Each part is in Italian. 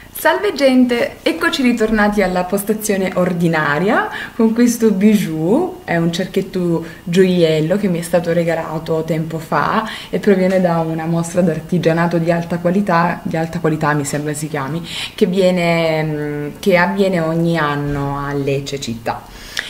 Salve gente, eccoci ritornati alla postazione ordinaria con questo bijou, è un cerchietto gioiello che mi è stato regalato tempo fa e proviene da una mostra d'artigianato di alta qualità mi sembra si chiami, che avviene ogni anno a Lecce città.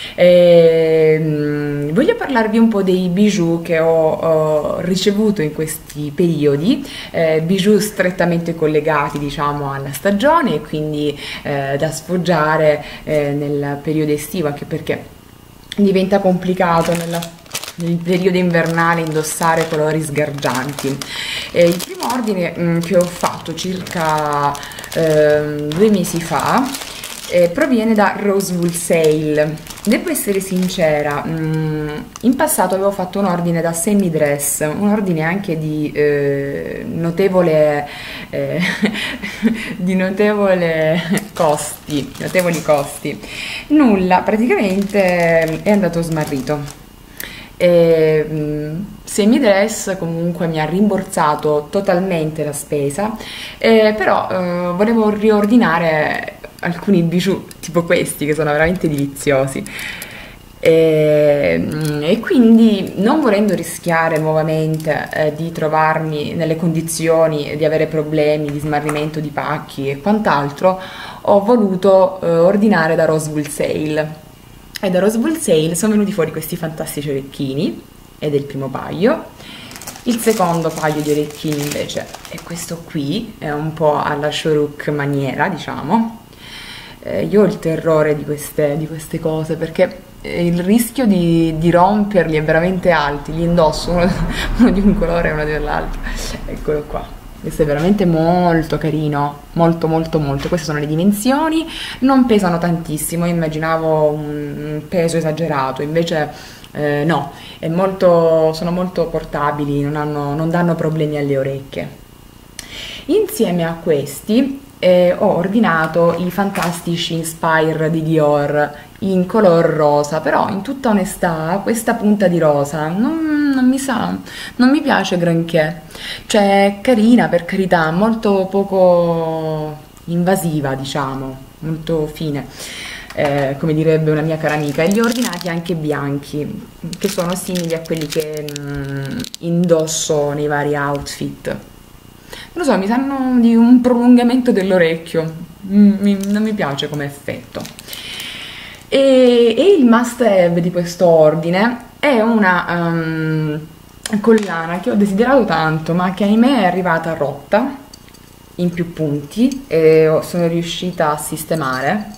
Voglio parlarvi un po' dei bijou che ho ricevuto in questi periodi, bijou strettamente collegati diciamo alla stagione e quindi da sfoggiare nel periodo estivo, anche perché diventa complicato nel periodo invernale indossare colori sgargianti. Il primo ordine che ho fatto circa 2 mesi fa proviene da Rosewool Sale. Devo essere sincera, in passato avevo fatto un ordine da semi dress, un ordine anche di notevoli costi. Nulla, praticamente è andato smarrito. Semi dress comunque mi ha rimborsato totalmente la spesa, però volevo riordinare alcuni bijou tipo questi che sono veramente deliziosi e quindi non volendo rischiare nuovamente di trovarmi nelle condizioni di avere problemi di smarrimento di pacchi e quant'altro, ho voluto ordinare da Rosewool Sale. E da Rosewool Sale sono venuti fuori questi fantastici orecchini ed è il primo paio. Il secondo paio di orecchini invece è questo qui, è un po' alla Shorrock maniera, diciamo. Io ho il terrore di queste cose perché il rischio di romperli è veramente alto. Li indosso uno di un colore e uno dell'altro. Eccolo qua. Questo è veramente molto carino, molto. Queste sono le dimensioni, non pesano tantissimo, immaginavo un peso esagerato, invece no, sono molto portabili, non danno problemi alle orecchie. Insieme a questi ho ordinato i fantastici Inspire di Dior in color rosa, però in tutta onestà questa punta di rosa non mi piace granché, cioè carina per carità, molto poco invasiva diciamo, molto fine, come direbbe una mia cara amica, e li ho ordinati anche bianchi, che sono simili a quelli che indosso nei vari outfit. Non lo so, mi sanno di un prolungamento dell'orecchio, non mi piace come effetto. E il must have di questo ordine è una collana che ho desiderato tanto, ma che ahimè è arrivata rotta in più punti e sono riuscita a sistemare.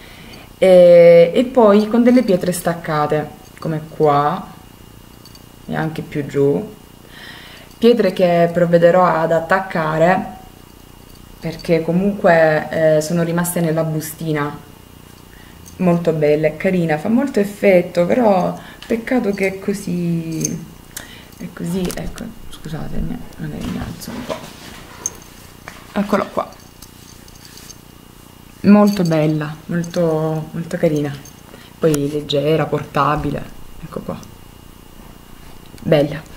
E poi con delle pietre staccate, come qua e anche più giù. Pietre che provvederò ad attaccare perché comunque sono rimaste nella bustina, molto belle, carina, fa molto effetto, però peccato che è così, ecco, scusatemi, magari mi alzo un po', eccolo qua, molto bella, molto carina, poi leggera, portabile, ecco qua, bella.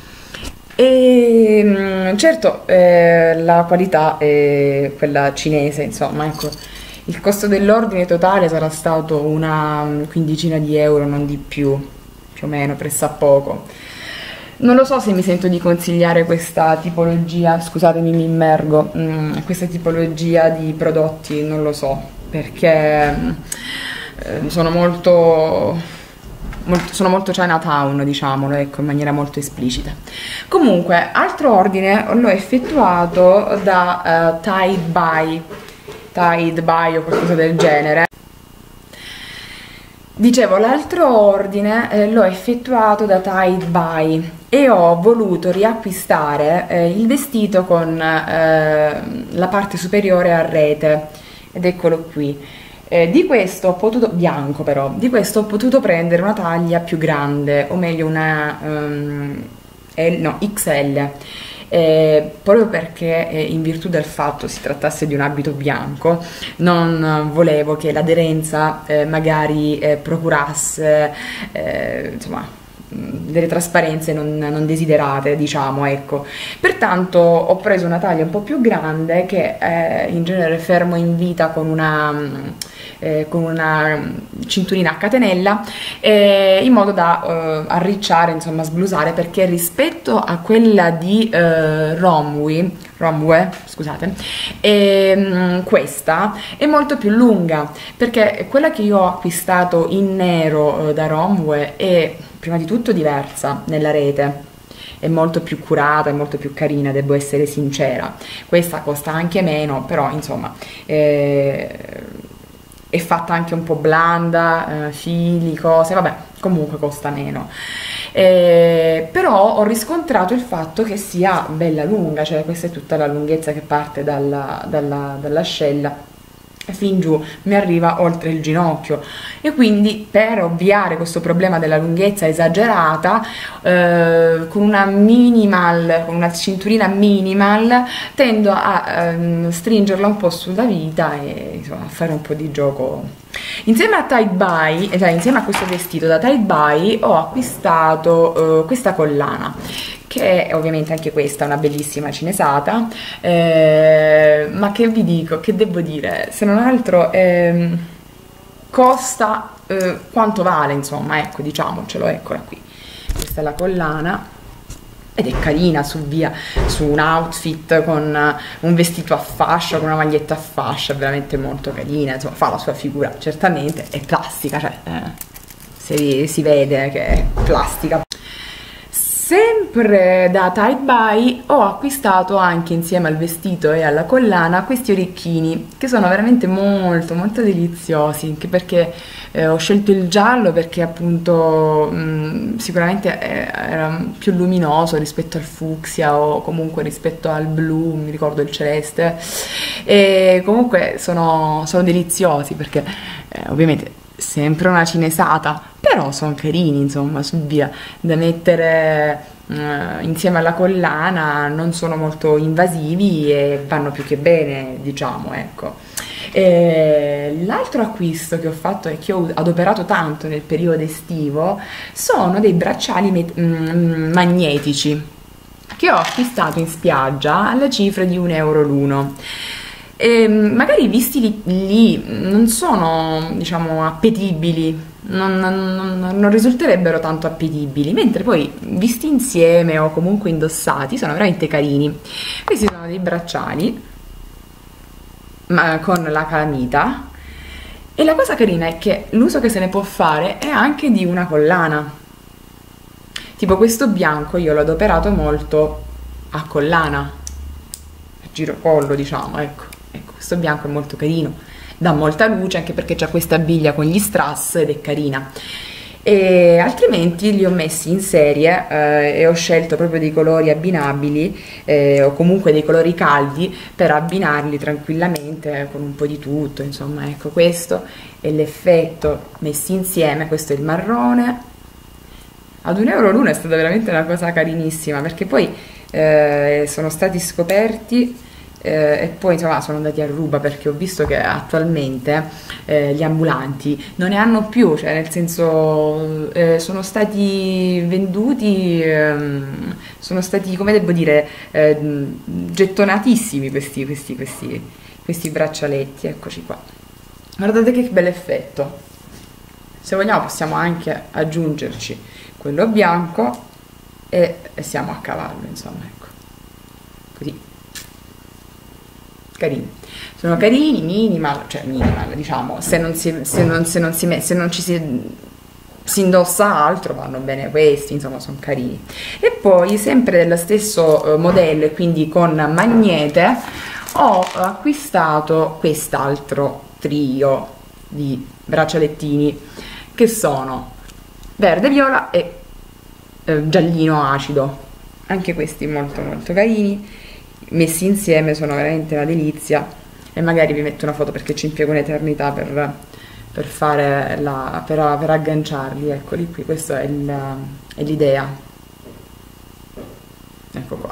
E certo la qualità è quella cinese, insomma, ecco, il costo dell'ordine totale sarà stato una quindicina di euro, non di più o meno, pressappoco. Non lo so se mi sento di consigliare questa tipologia, scusatemi mi immergo, questa tipologia di prodotti, non lo so, perché sono molto Chinatown, diciamolo, ecco, in maniera molto esplicita. Comunque, altro ordine l'ho effettuato da Tide Buy o qualcosa del genere. Dicevo, l'altro ordine l'ho effettuato da Tide Buy e ho voluto riacquistare il vestito con la parte superiore a rete, ed eccolo qui. Di questo ho potuto, bianco però, di questo ho potuto prendere una taglia più grande, o meglio una XL, proprio perché in virtù del fatto si trattasse di un abito bianco, non volevo che l'aderenza magari procurasse insomma delle trasparenze non desiderate, diciamo, ecco. Pertanto ho preso una taglia un po' più grande che in genere fermo in vita con una cinturina a catenella, in modo da arricciare, insomma sblusare, perché rispetto a quella di Romwe, scusate, questa è molto più lunga, perché quella che io ho acquistato in nero da Romwe è prima di tutto diversa nella rete, è molto più curata, è molto più carina, devo essere sincera. Questa costa anche meno, però insomma è fatta anche un po' blanda, fili, cose, vabbè, comunque costa meno. Però ho riscontrato il fatto che sia bella lunga, cioè questa è tutta la lunghezza che parte dall'ascella fin giù, mi arriva oltre il ginocchio, e quindi per ovviare questo problema della lunghezza esagerata, con una cinturina minimal, tendo a stringerla un po' sulla vita e insomma, a fare un po' di gioco. Insieme a tight bye, cioè insieme a questo vestito da tight bye, ho acquistato questa collana, che è ovviamente anche questa una bellissima cinesata, ma che vi dico, che devo dire, se non altro costa quanto vale, insomma, ecco, diciamocelo, eccola qui. Questa è la collana ed è carina su un outfit con un vestito a fascia, con una maglietta a fascia, veramente molto carina, insomma fa la sua figura, certamente è plastica, cioè si vede che è plastica. Sempre da tight bye ho acquistato anche, insieme al vestito e alla collana, questi orecchini che sono veramente molto molto deliziosi, anche perché ho scelto il giallo perché appunto sicuramente era più luminoso rispetto al fucsia o comunque rispetto al blu, mi ricordo il celeste, e comunque sono deliziosi perché ovviamente sempre una cinesata, però sono carini, insomma, su via, da mettere insieme alla collana, non sono molto invasivi e vanno più che bene, diciamo, ecco. L'altro acquisto che ho fatto e che ho adoperato tanto nel periodo estivo sono dei bracciali magnetici che ho acquistato in spiaggia alla cifra di 1 euro l'uno. Magari visti lì non sono, diciamo, appetibili, non risulterebbero tanto appetibili, mentre poi visti insieme o comunque indossati sono veramente carini. Questi sono dei bracciali con la calamita, e la cosa carina è che l'uso che se ne può fare è anche di una collana. Tipo questo bianco io l'ho adoperato molto a collana, a girocollo, diciamo, ecco. Questo bianco è molto carino, dà molta luce anche perché c'ha questa biglia con gli strass ed è carina. E altrimenti li ho messi in serie e ho scelto proprio dei colori abbinabili o comunque dei colori caldi per abbinarli tranquillamente con un po' di tutto, insomma, ecco, questo è l'effetto messi insieme. Questo è il marrone, ad 1 euro l'uno è stata veramente una cosa carinissima, perché poi sono stati scoperti e poi insomma sono andati a ruba, perché ho visto che attualmente gli ambulanti non ne hanno più, cioè nel senso sono stati venduti, sono stati, come devo dire, gettonatissimi questi braccialetti. Eccoci qua, guardate che bel effetto. Se vogliamo possiamo anche aggiungerci quello bianco e siamo a cavallo, insomma, ecco, così. Carini, sono carini, minimal, cioè minimal, diciamo, se non ci si indossa altro vanno bene questi, insomma, sono carini. E poi sempre dello stesso modello e quindi con magnete ho acquistato quest'altro trio di braccialettini che sono verde, viola e giallino acido, anche questi molto molto carini. Messi insieme sono veramente una delizia, e magari vi metto una foto perché ci impiego un'eternità per fare per agganciarli. Eccoli qui, questa è l'idea, ecco qua,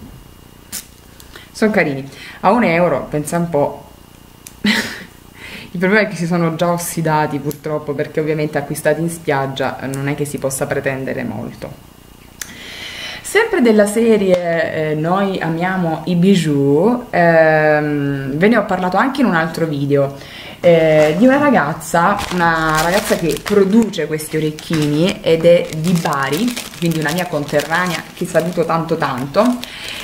sono carini. A 1 euro, pensa un po', Il problema è che si sono già ossidati purtroppo, perché ovviamente acquistati in spiaggia non è che si possa pretendere molto. Sempre della serie Noi amiamo i bijou, ve ne ho parlato anche in un altro video, di una ragazza che produce questi orecchini ed è di Bari, quindi una mia conterranea che saluto tanto tanto,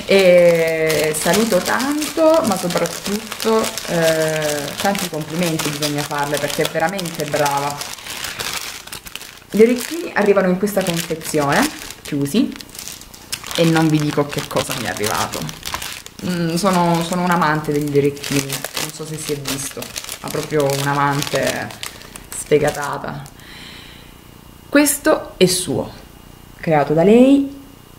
ma soprattutto tanti complimenti bisogna farle perché è veramente brava. Gli orecchini arrivano in questa confezione, chiusi, e non vi dico che cosa mi è arrivato. Sono un amante degli orecchini, non so se si è visto, ma proprio un amante sfegatata. Questo è suo, creato da lei,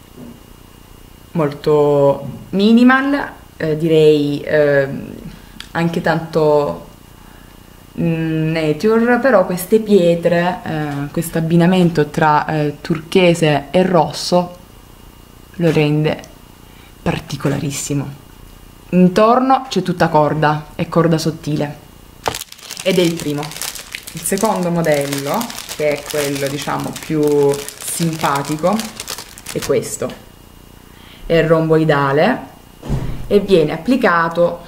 molto minimal, direi anche tanto nature, però queste pietre, questo abbinamento tra turchese e rosso lo rende particolarissimo. Intorno c'è tutta corda, è corda sottile, ed è il primo. Il secondo modello, che è quello diciamo più simpatico, è questo, è romboidale e viene applicato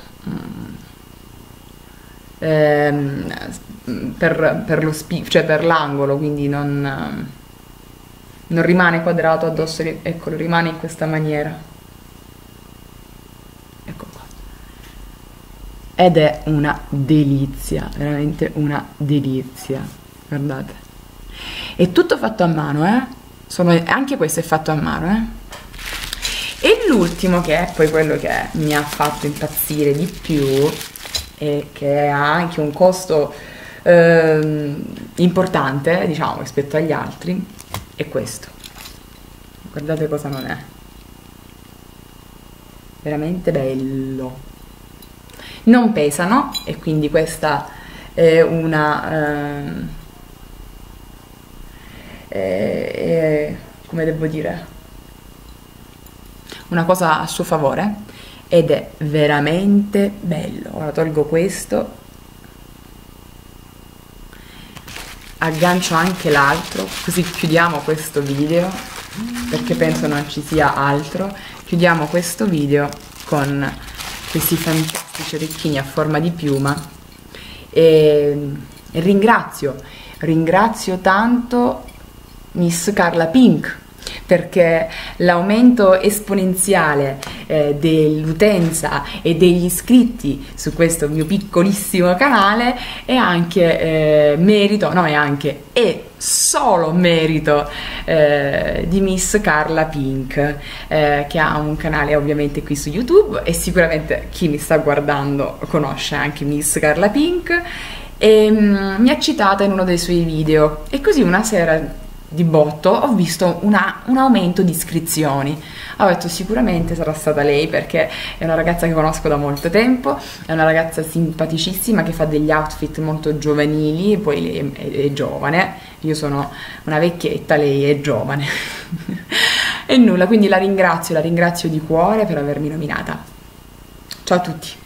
per l'angolo, quindi non rimane quadrato addosso, eccolo, rimane in questa maniera, ecco qua, ed è una delizia, veramente una delizia, guardate, è tutto fatto a mano, anche questo è fatto a mano, e l'ultimo, che è poi quello che mi ha fatto impazzire di più e che ha anche un costo importante, diciamo, rispetto agli altri, è questo. Guardate cosa non è, veramente bello. Non pesano, e quindi questa è una come devo dire, una cosa a suo favore, ed è veramente bello. Ora tolgo questo, aggancio anche l'altro, così chiudiamo questo video, perché penso non ci sia altro. Chiudiamo questo video con questi fantastici orecchini a forma di piuma, e ringrazio tanto Miss Carla Pink, perché l'aumento esponenziale dell'utenza e degli iscritti su questo mio piccolissimo canale è anche è solo merito di Miss Carla Pink, che ha un canale ovviamente qui su YouTube, e sicuramente chi mi sta guardando conosce anche Miss Carla Pink, e mi ha citata in uno dei suoi video, e così una sera di botto ho visto un aumento di iscrizioni. Ho detto sicuramente sarà stata lei, perché è una ragazza che conosco da molto tempo, è una ragazza simpaticissima che fa degli outfit molto giovanili, poi lei è giovane, io sono una vecchietta, lei è giovane e nulla, quindi la ringrazio di cuore per avermi nominata. Ciao a tutti.